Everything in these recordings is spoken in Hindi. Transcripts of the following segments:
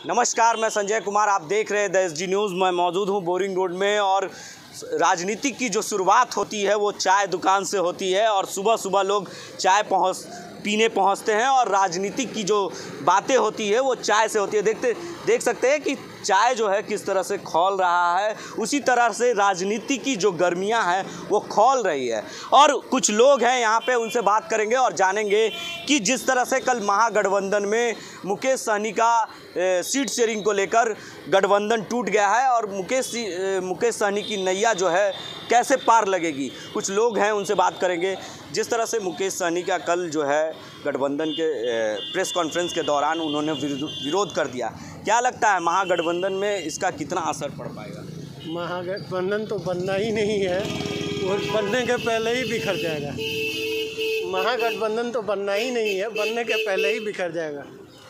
नमस्कार, मैं संजय कुमार, आप देख रहे हैं द एसजी न्यूज़। मैं मौजूद हूं बोरिंग रोड में और राजनीति की जो शुरुआत होती है वो चाय दुकान से होती है और सुबह सुबह लोग चाय पीने पहुंचते हैं और राजनीति की जो बातें होती है वो चाय से होती है। देख सकते हैं कि चाय जो है किस तरह से खौल रहा है, उसी तरह से राजनीति की जो गर्मियां हैं वो खौल रही है। और कुछ लोग हैं यहाँ पे, उनसे बात करेंगे और जानेंगे कि जिस तरह से कल महागठबंधन में मुकेश सहनी का सीट शेयरिंग को लेकर गठबंधन टूट गया है और मुकेश सहनी की नैया जो है कैसे पार लगेगी। कुछ लोग हैं, उनसे बात करेंगे। जिस तरह से मुकेश सहनी का कल जो है गठबंधन के प्रेस कॉन्फ्रेंस के दौरान उन्होंने विरोध कर दिया, क्या लगता है महागठबंधन में इसका कितना असर पड़ पाएगा? महागठबंधन तो बनना ही नहीं है, वो बनने के पहले ही बिखर जाएगा। महागठबंधन तो बनना ही नहीं है, बनने के पहले ही बिखर जाएगा।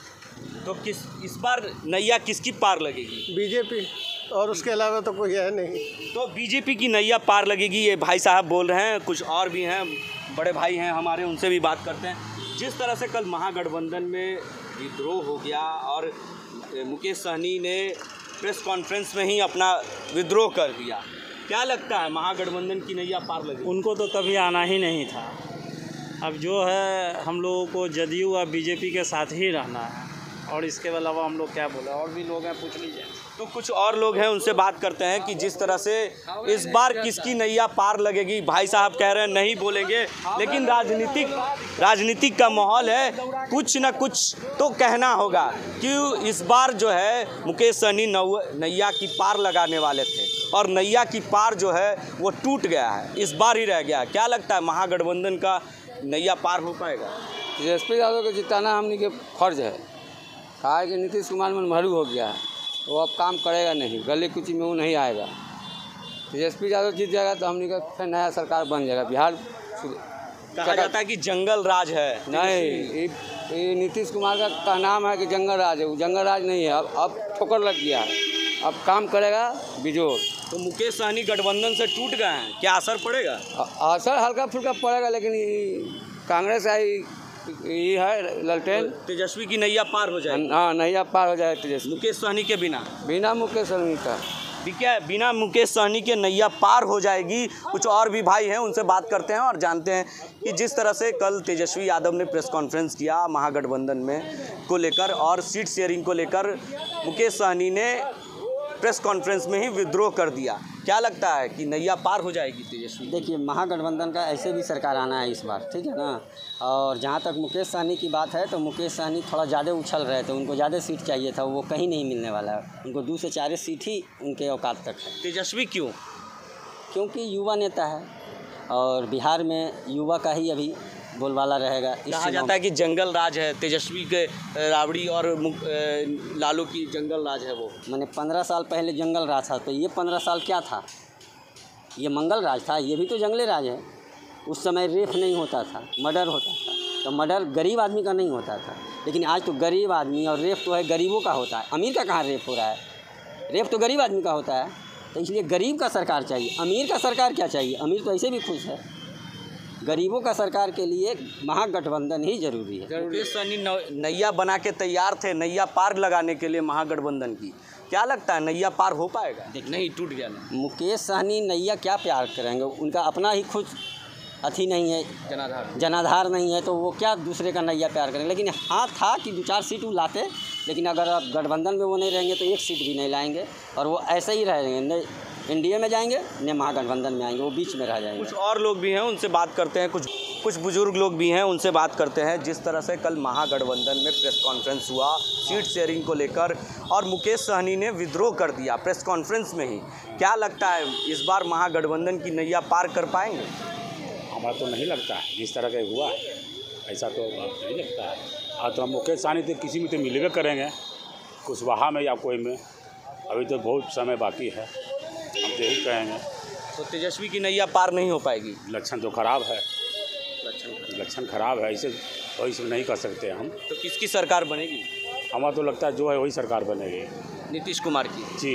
तो इस बार नैया किसकी पार लगेगी? बीजेपी, और उसके अलावा तो कोई है नहीं। तो बीजेपी की नैया पार लगेगी, ये भाई साहब बोल रहे हैं। कुछ और भी हैं, बड़े भाई हैं हमारे, उनसे भी बात करते हैं। जिस तरह से कल महागठबंधन में विद्रोह हो गया और मुकेश सहनी ने प्रेस कॉन्फ्रेंस में ही अपना विद्रोह कर दिया, क्या लगता है महागठबंधन की नैया पार लगेगी? उनको तो कभी आना ही नहीं था। अब जो है हम लोगों को जदयू और बीजेपी के साथ ही रहना है, और इसके अलावा हम लोग क्या बोले। और भी लोग हैं, पूछ लीजिए। तो कुछ और लोग हैं, उनसे बात करते हैं कि जिस तरह से इस बार किसकी नैया पार लगेगी। भाई साहब कह रहे हैं नहीं बोलेंगे, लेकिन राजनीतिक का माहौल है, कुछ ना कुछ तो कहना होगा कि इस बार जो है मुकेश सहनी नैया की पार लगाने वाले थे और नैया की पार जो है वो टूट गया है, इस बार ही रह गया। क्या लगता है महागठबंधन का नैया पार हो पाएगा? तेजस्वी यादव को जिताना हमने के फर्ज है। कहा कि नीतीश कुमार मनमहरू हो गया है, वो अब काम करेगा नहीं, गली कुची में वो नहीं आएगा। तेजस्वी यादव जीत जाएगा तो हमने का फिर नया सरकार बन जाएगा। बिहार कहा जाता है कि जंगल राज है। नहीं, ये नीतीश कुमार का नाम है कि जंगल राज है, वो जंगल राज नहीं है। अब ठोकर लग गया है, अब काम करेगा बिजोर। तो मुकेश सहनी गठबंधन से टूट गए हैं, क्या असर पड़ेगा? असर हल्का फुल्का पड़ेगा, लेकिन कांग्रेस आई ये है ललटेन। तेजस्वी की नैया पार हो जाएगी। हाँ, नैया पार हो जाए तेजस्वी। मुकेश सहनी के बिना मुकेश सहनी का बिना मुकेश सहनी के नैया पार हो जाएगी। कुछ और भी भाई हैं, उनसे बात करते हैं और जानते हैं कि जिस तरह से कल तेजस्वी यादव ने प्रेस कॉन्फ्रेंस किया महागठबंधन में को लेकर और सीट शेयरिंग को लेकर, मुकेश सहनी ने प्रेस कॉन्फ्रेंस में ही विद्रोह कर दिया। क्या लगता है कि नैया पार हो जाएगी तेजस्वी? देखिए, महागठबंधन का ऐसे भी सरकार आना है इस बार, ठीक है ना। और जहाँ तक मुकेश सहनी की बात है तो मुकेश सहनी थोड़ा ज़्यादा उछल रहे थे, उनको ज़्यादा सीट चाहिए था, वो कहीं नहीं मिलने वाला है। उनको 2 से 4 सीट ही उनके औकात तक है। तेजस्वी क्यों? क्योंकि युवा नेता है और बिहार में युवा का ही अभी बोलबाला रहेगा। कहा जाता है कि जंगल राज है, तेजस्वी के राबड़ी और लालू की जंगल राज है। वो मैंने 15 साल पहले जंगल राज था, तो ये 15 साल क्या था? ये मंगल राज था, ये भी तो जंगली राज है। उस समय रेप नहीं होता था, मर्डर होता था। तो मर्डर गरीब आदमी का नहीं होता था, लेकिन आज तो गरीब आदमी और रेप तो है गरीबों का होता है। अमीर का कहाँ रेप हो रहा है? रेप तो गरीब आदमी का होता है। तो इसलिए गरीब का सरकार चाहिए, अमीर का सरकार क्या चाहिए? अमीर तो ऐसे भी खुश है। गरीबों का सरकार के लिए महागठबंधन ही जरूरी है। मुकेश सहनी नैया बना के तैयार थे नैया पार लगाने के लिए महागठबंधन की। क्या लगता है नैया पार हो पाएगा? नहीं, टूट गया ना। मुकेश सहनी नैया क्या प्यार करेंगे? उनका अपना ही खुद अथी नहीं है, जनाधार नहीं है, तो वो क्या दूसरे का नैया प्यार करेंगे? लेकिन हाँ था कि 2-4 सीट वो लाते, लेकिन अगर अब गठबंधन में वो नहीं रहेंगे तो 1 सीट भी नहीं लाएंगे और वो ऐसे ही रहेंगे। न एनडीए में जाएंगे न महागठबंधन में आएंगे, वो बीच में रह जाएंगे। कुछ और लोग भी हैं, उनसे बात करते हैं। कुछ बुजुर्ग लोग भी हैं, उनसे बात करते हैं। जिस तरह से कल महागठबंधन में प्रेस कॉन्फ्रेंस हुआ सीट शेयरिंग को लेकर और मुकेश सहनी ने विद्रोह कर दिया प्रेस कॉन्फ्रेंस में ही, क्या लगता है इस बार महागठबंधन की नैया पार कर पाएंगे? हमारा तो नहीं लगता है, जिस तरह का हुआ है ऐसा तो नहीं लगता है। और तो मुकेश सहनी तो किसी में तो मिलवे करेंगे, कुशवाहा में या कोई में। अभी तो बहुत समय बाकी है, हम तो यही कहेंगे। तो तेजस्वी की नैया पार नहीं हो पाएगी? लक्षण तो खराब है, लक्षण खराब है, ऐसे वही नहीं कर सकते हम। तो किसकी सरकार बनेगी? हमारा तो लगता है जो है वही सरकार बनेगी, नीतीश कुमार की। जी।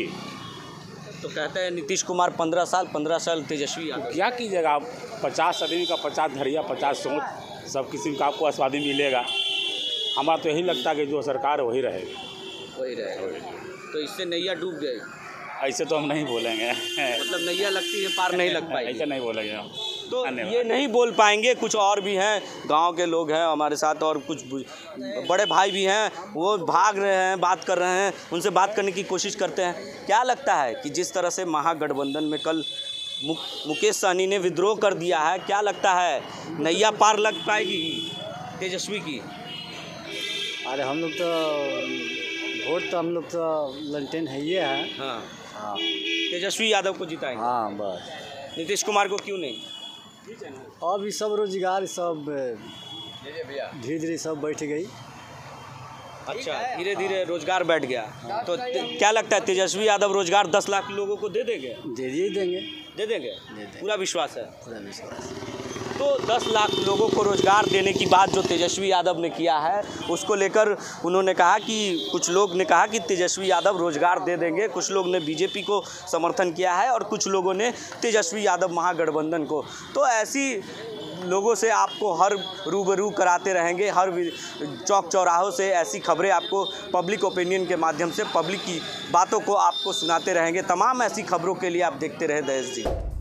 तो कहते हैं नीतीश कुमार 15 साल तेजस्वी यादव। क्या कीजिएगा आप? 50 आदमी का 50 धैर्य, 50 सोच, सब किसी का आपको आस्वादी मिलेगा। हमारा तो यही लगता है कि जो सरकार है वही रहेगी। वही रहेगा। तो इससे नैया डूब गई, ऐसे तो हम नहीं बोलेंगे। मतलब नैया लगती है पार नहीं लग पाएगी। ऐसे नहीं बोलेंगे हम। तो धन्यवाद। ये नहीं बोल पाएंगे, कुछ और भी हैं, गांव के लोग हैं हमारे साथ और कुछ बड़े भाई भी हैं, वो भाग रहे हैं, बात कर रहे हैं, उनसे बात करने की कोशिश करते हैं। क्या लगता है कि जिस तरह से महागठबंधन में कल मुकेश सहनी ने विद्रोह कर दिया है, क्या लगता है नैया पार लग पाएगी तेजस्वी की? अरे हम लोग तो वोट तो हम लोग तो लंटेन है ये है। हाँ, हाँ तेजस्वी यादव को जिताएंगे। हाँ बस। नीतीश कुमार को क्यों नहीं? अब ये सब रोजगार सब धीरे धीरे सब बैठ गई। अच्छा, धीरे धीरे रोजगार बैठ गया। तो क्या लगता है तेजस्वी यादव रोजगार 10 लाख लोगों को दे देंगे? दे दिए देंगे। दे देंगे, पूरा विश्वास है। पूरा विश्वास। तो 10 लाख लोगों को रोजगार देने की बात जो तेजस्वी यादव ने किया है, उसको लेकर उन्होंने कहा कि कुछ लोग ने कहा कि तेजस्वी यादव रोजगार दे देंगे, कुछ लोग ने बीजेपी को समर्थन किया है और कुछ लोगों ने तेजस्वी यादव महागठबंधन को। तो ऐसी लोगों से आपको हर रूबरू कराते रहेंगे, हर चौक चौराहों से ऐसी खबरें आपको पब्लिक ओपिनियन के माध्यम से पब्लिक की बातों को आपको सुनाते रहेंगे। तमाम ऐसी खबरों के लिए आप देखते रहे दहेज जी।